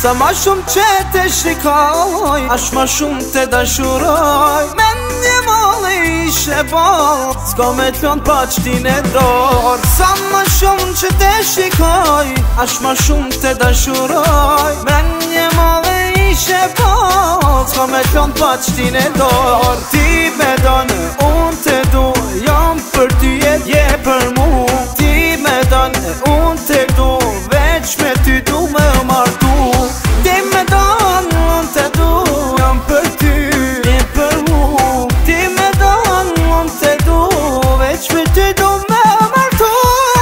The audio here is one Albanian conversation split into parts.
Sa ma shumë që te shikoj, ash ma shumë te dashuroj. Mendje male ishe ball, s'ka me t'lon pa qtin e dor. Sa ma shumë që te shikoj, ash ma shumë te dashuroj. Mendje male ishe ball, s'ka me t'lon pa qtin e dor. Ti me donë, unë te du, jam për ty je për mu. Ti me donë, unë te du, veç me ty du me martu. Ti me donë, unë te du, jam për ty je për mu. Ti me donë, unë te du, veç me ty du me martu.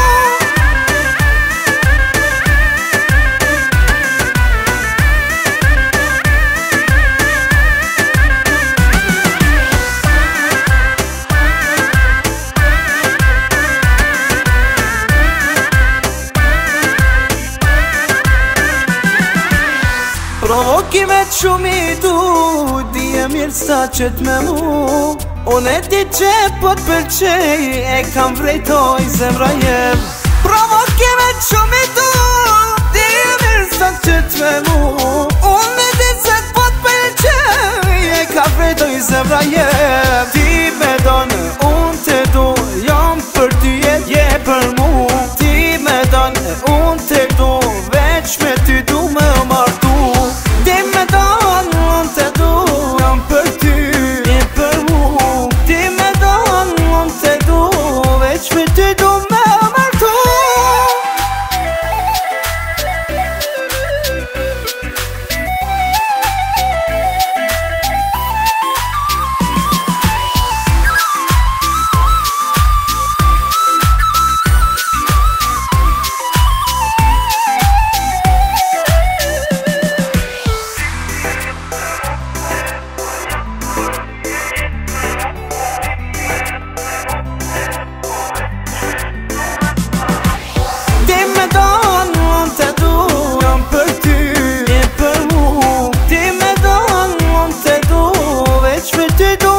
Provokime shumë i du, di e mirë sa qët me mu. Unë e ti që po t'pëlqej, e kam vrejtoj zemra jem. Provokime shumë i du, di e mirë sa qët me mu. Unë e ti që po t'pëlqej, e kam vrejtoj zemra jem. Ti me donë, unë te du, jam për ty je për mu. Ti me donë, unë te du, veç me ty du me martu. Ti me donë, unë te du, jam për ty je për mu. Ti me donë, unë te du, veç me ty du me martu. Ti me donë, unë te du, veç me ty du